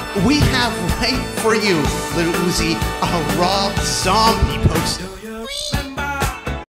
we have right for you, Little Uzi, a raw zombie poster.